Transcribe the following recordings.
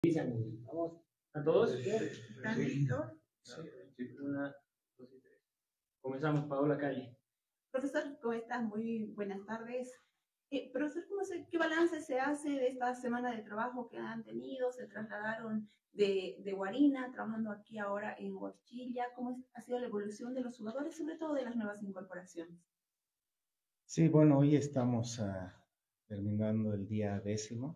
Vamos a todos. ¿Están listos? Sí. Una, dos y tres. Comenzamos, Paola Calle. Profesor, ¿cómo estás? Muy buenas tardes. Profesor, ¿qué balance se hace de esta semana de trabajo que han tenido? Se trasladaron de Guarina, trabajando aquí ahora en Huachilla. ¿Cómo ha sido la evolución de los jugadores, sobre todo de las nuevas incorporaciones? Sí, bueno, hoy estamos terminando el día 10º,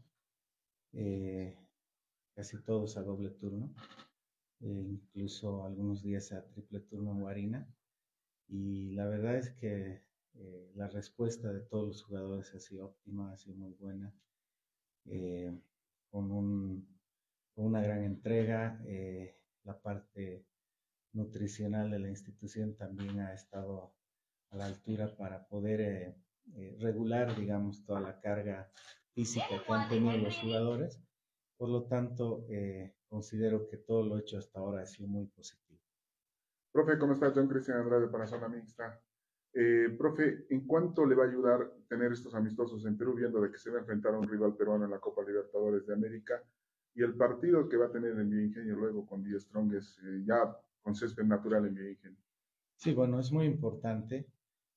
casi todos a doble turno, incluso algunos días a triple turno en Guarina. Y la verdad es que la respuesta de todos los jugadores ha sido óptima, ha sido muy buena, eh, con, con una gran entrega. La parte nutricional de la institución también ha estado a la altura para poder regular, digamos, toda la carga física que han tenido los jugadores. Por lo tanto, considero que todo lo hecho hasta ahora ha sido muy positivo. Profe, ¿cómo está? John Cristian Andrade para Zona Mixta. Profe, ¿en cuánto le va a ayudar tener estos amistosos en Perú, viendo de que se va a enfrentar a un rival peruano en la Copa Libertadores de América? Y el partido que va a tener en Bioingenio luego con Die Strongest, ya con césped natural en Bioingenio. Sí, bueno, es muy importante,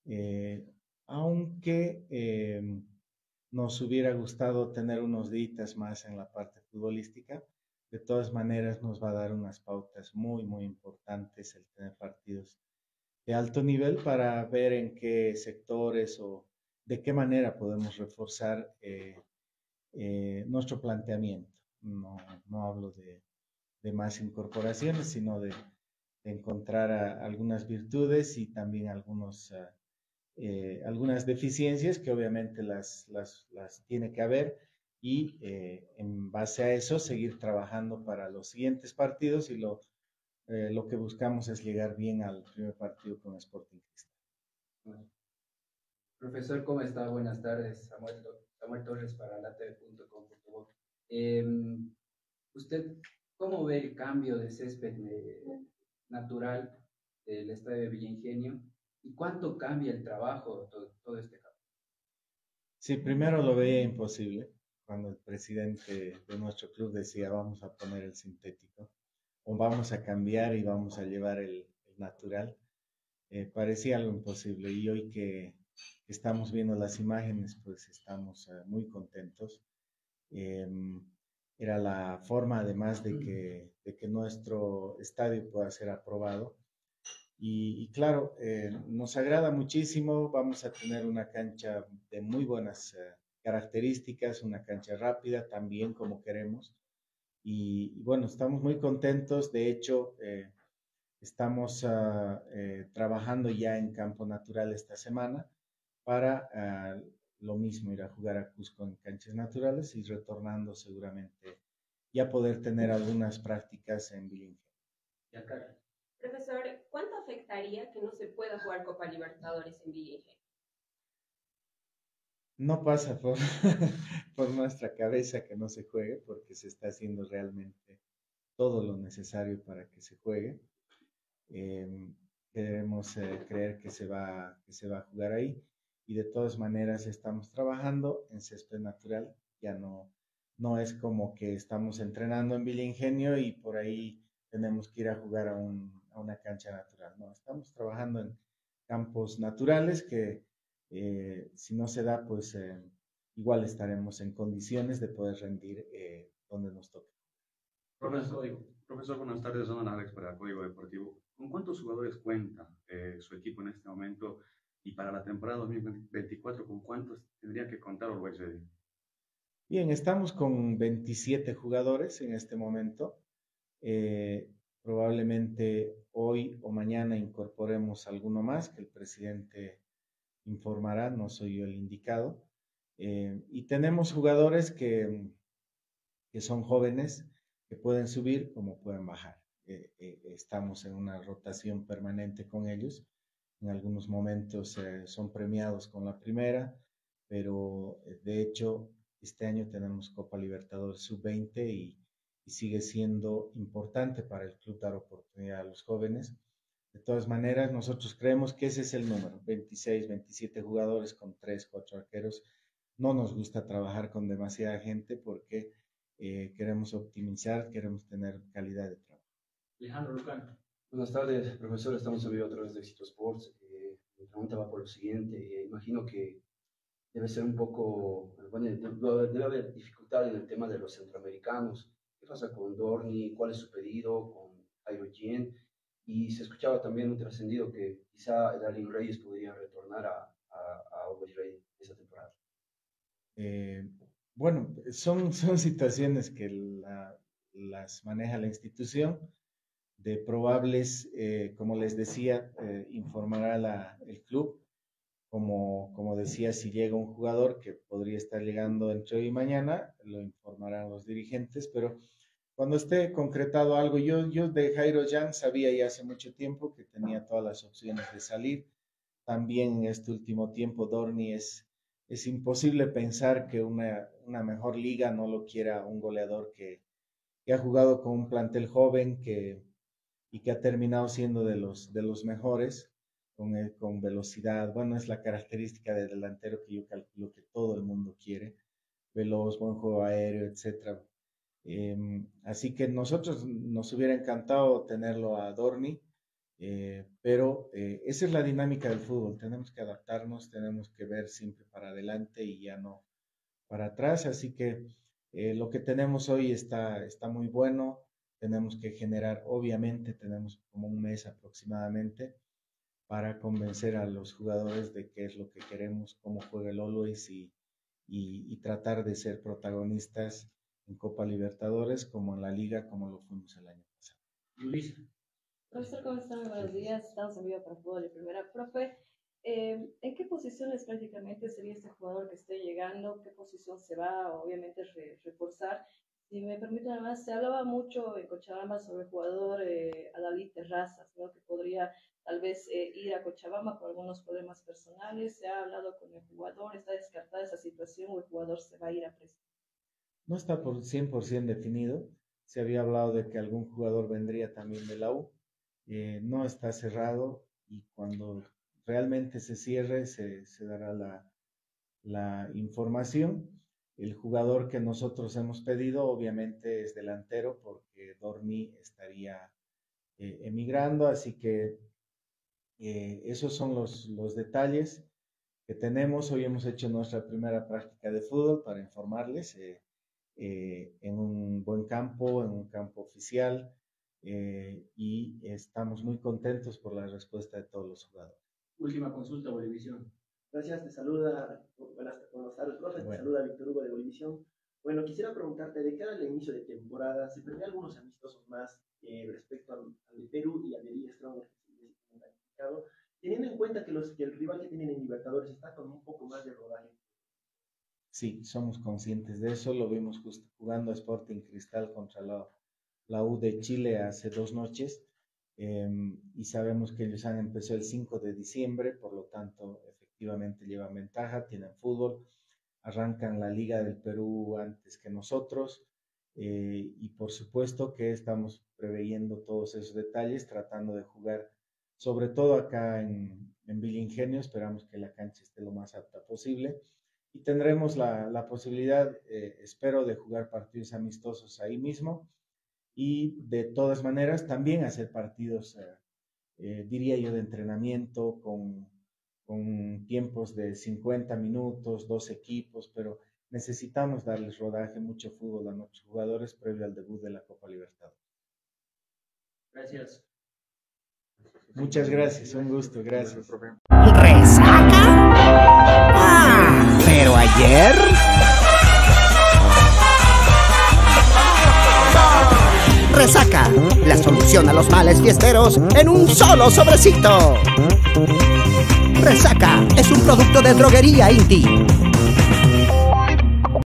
aunque nos hubiera gustado tener unos días más en la parte futbolística. De todas maneras, nos va a dar unas pautas muy, muy importantes el tener partidos de alto nivel para ver en qué sectores o de qué manera podemos reforzar nuestro planteamiento. No hablo de más incorporaciones, sino de encontrar algunas virtudes y también algunas deficiencias que obviamente las tiene que haber y en base a eso seguir trabajando para los siguientes partidos y lo que buscamos es llegar bien al primer partido con Sporting Cristal. Profesor, ¿cómo está? Buenas tardes. Samuel Torres para latv.com.bo. ¿Usted cómo ve el cambio de césped natural del estadio de Villingenio? ¿Y cuánto cambia el trabajo, todo este cambio? Sí, primero lo veía imposible cuando el presidente de nuestro club decía vamos a poner el sintético o vamos a cambiar y vamos a llevar el natural. Parecía algo imposible y hoy que estamos viendo las imágenes pues estamos muy contentos. Era la forma además de que nuestro estadio pueda ser aprobado. Y claro, nos agrada muchísimo, vamos a tener una cancha de muy buenas características, una cancha rápida también como queremos. Y bueno, estamos muy contentos, de hecho, estamos trabajando ya en campo natural esta semana para lo mismo, ir a jugar a Cusco en canchas naturales y retornando seguramente ya poder tener algunas prácticas en Bilingüe. Profesor, ¿cuánto afectaría que no se pueda jugar Copa Libertadores en Villingenio? No pasa por, por nuestra cabeza que no se juegue, porque se está haciendo realmente todo lo necesario para que se juegue. Queremos creer que se va a jugar ahí y de todas maneras estamos trabajando en césped natural. Ya no es como que estamos entrenando en Villingenio y por ahí tenemos que ir a jugar a una cancha natural. No, estamos trabajando en campos naturales que si no se da, pues igual estaremos en condiciones de poder rendir donde nos toque. Profesor, buenas tardes, don Alex para Código Deportivo. ¿Con cuántos jugadores cuenta su equipo en este momento? Y para la temporada 2024, ¿con cuántos tendría que contar Always Ready? Bien, estamos con 27 jugadores en este momento. Probablemente hoy o mañana incorporemos alguno más que el presidente informará, no soy yo el indicado. Y tenemos jugadores que son jóvenes, que pueden subir como pueden bajar. Estamos en una rotación permanente con ellos. En algunos momentos son premiados con la primera, pero de hecho este año tenemos Copa Libertadores Sub-20 y sigue siendo importante para el club dar oportunidad a los jóvenes. De todas maneras, nosotros creemos que ese es el número, 26, 27 jugadores con 3, 4 arqueros. No nos gusta trabajar con demasiada gente porque queremos optimizar, queremos tener calidad de trabajo. Alejandro Lucano. Buenas tardes, profesor. Estamos en vivo a través de Éxito Sports. Mi pregunta va por lo siguiente. Imagino que debe ser un poco, bueno, debe haber dificultad en el tema de los centroamericanos. ¿Qué pasa con Dorni? ¿Cuál es su pedido con Jairo Jean? Y se escuchaba también un trascendido que quizá Darlin Reyes podría retornar a Always Ready esa temporada. Bueno, son situaciones que las maneja la institución. De probables, como les decía, informará el club. Como decía, si llega un jugador que podría estar llegando entre hoy y mañana, lo informarán los dirigentes, pero cuando esté concretado algo, yo de Jairo Jean sabía ya hace mucho tiempo que tenía todas las opciones de salir. También en este último tiempo Dorni es imposible pensar que una mejor liga no lo quiera un goleador que ha jugado con un plantel joven y que ha terminado siendo de los mejores, con velocidad. Bueno, es la característica del delantero que yo calculo que todo el mundo quiere, veloz, buen juego aéreo, etc. Así que nosotros nos hubiera encantado tenerlo a Dorni, pero esa es la dinámica del fútbol. Tenemos que adaptarnos, tenemos que ver siempre para adelante y ya no para atrás. Así que lo que tenemos hoy está muy bueno. Tenemos que generar, obviamente, tenemos como un mes aproximadamente para convencer a los jugadores de qué es lo que queremos, cómo juega el Always y tratar de ser protagonistas en Copa Libertadores, como en la Liga, como lo fuimos el año pasado. Luis. Profesor, ¿cómo están? Buenos días. Estamos en vivo para Fútbol de Primera. Profe, ¿en qué posiciones prácticamente sería este jugador que esté llegando? ¿Qué posición se va, obviamente, reforzar? Si me permite, además, se hablaba mucho en Cochabamba sobre el jugador Adalid Terrazas, ¿no? Que podría tal vez ir a Cochabamba por algunos problemas personales. Se ha hablado con el jugador, ¿está descartada esa situación o el jugador se va a ir a préstamo? No está por 100% definido. Se había hablado de que algún jugador vendría también de la U. No está cerrado y cuando realmente se cierre se dará la información. El jugador que nosotros hemos pedido obviamente es delantero porque Dorni estaría emigrando, así que esos son los detalles que tenemos. Hoy hemos hecho nuestra primera práctica de fútbol para informarles en un buen campo, en un campo oficial y estamos muy contentos por la respuesta de todos los jugadores. Última consulta, Bolivisión. Gracias, te saluda, buenas tardes, profe, te saluda Víctor Hugo de Bolivisión. Bueno, quisiera preguntarte, de cara al inicio de temporada, ¿se prevén algunos amistosos más respecto al de Perú y al de Liga Strong, teniendo en cuenta que el rival que tienen en Libertadores está con un poco más de rodaje? Sí, somos conscientes de eso, lo vimos justo jugando a Sporting Cristal contra la U de Chile hace 2 noches y sabemos que ellos han empezado el 5 de diciembre, por lo tanto, efectivamente llevan ventaja, tienen fútbol, arrancan la Liga del Perú antes que nosotros y por supuesto que estamos preveyendo todos esos detalles, tratando de jugar, sobre todo acá en Villa Ingenio, esperamos que la cancha esté lo más apta posible y tendremos la posibilidad, espero, de jugar partidos amistosos ahí mismo y de todas maneras también hacer partidos, diría yo, de entrenamiento con tiempos de 50 minutos, 2 equipos, pero necesitamos darles rodaje, mucho fútbol a nuestros jugadores previo al debut de la Copa Libertadores. Gracias. Muchas gracias, un gusto, gracias. ¿Resaca? Ah, pero ayer... Resaca, la solución a los males fiesteros en un solo sobrecito. Resaca es un producto de droguería Inti.